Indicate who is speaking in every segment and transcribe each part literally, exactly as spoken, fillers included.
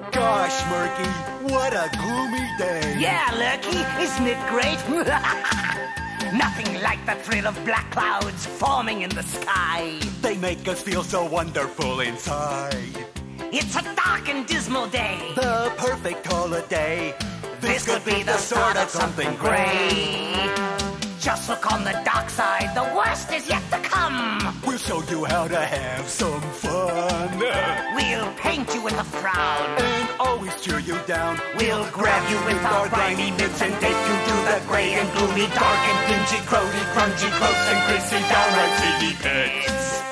Speaker 1: Gosh, Murky, what a gloomy day.
Speaker 2: Yeah, Lurky, isn't it great? Nothing like the thrill of black clouds forming in the sky.
Speaker 1: They make us feel so wonderful inside.
Speaker 2: It's a dark and dismal day.
Speaker 1: The perfect holiday.
Speaker 2: This, this could be the start of something great. Just look on the dark side, the worst is yet to come.
Speaker 1: We'll show you how to have some fun.
Speaker 2: We'll paint you with a frown
Speaker 1: and always cheer you down.
Speaker 2: We'll grab you with our grimy mitts and take you to the gray and gloomy, dark and dingy, grody, grungy, gross and greasy, downright seedy pits.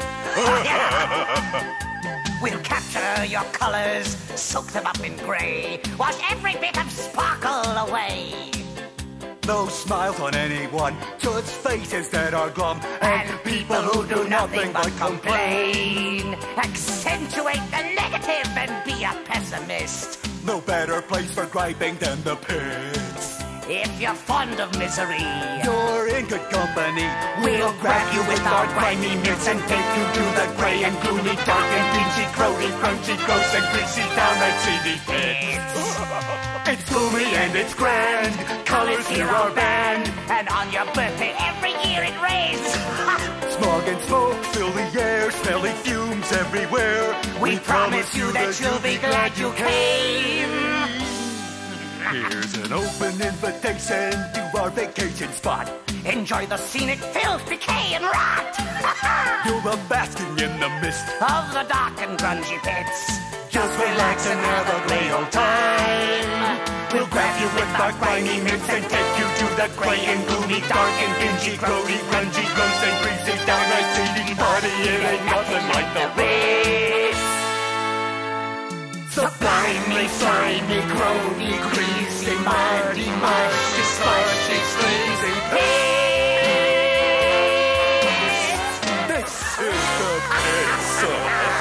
Speaker 2: We'll capture your colors, soak them up in gray, wash every bit of sparkle away.
Speaker 1: No smiles on anyone, just faces that are glum,
Speaker 2: and, and people who do nothing but complain. Accentuate the negative and be a pessimist.
Speaker 1: No better place for griping than the pits.
Speaker 2: If you're fond of misery,
Speaker 1: you're in good company.
Speaker 2: We'll grab you with our grimy mitts and take you to the gray and gloomy, dark and dingy, grody, crunchy, gross and greasy, downright seedy pits.
Speaker 1: It's gloomy and it's grand.
Speaker 2: Colors here are banned. And on your birthday every year it rains.
Speaker 1: Smog and smoke fill the air, smelly fumes everywhere.
Speaker 2: We, we promise you that you'll be glad you came.
Speaker 1: Here's an open invitation to our vacation spot.
Speaker 2: Enjoy the scenic filth, decay, and rot.
Speaker 1: You'll love basking in the mist
Speaker 2: of the dark and grungy pits.
Speaker 1: Just relax and have a great old time.
Speaker 2: We'll grab you with our grimy mitts and take you to the gray and gloomy, dark and dingy, grody, grungy, gross and greasy, downright seedy party. It ain't nothing like the Ritz.
Speaker 1: The grimy, slimy, grody, greasy, muddy, mushy, slushy, sleazy pits. This is the Pits.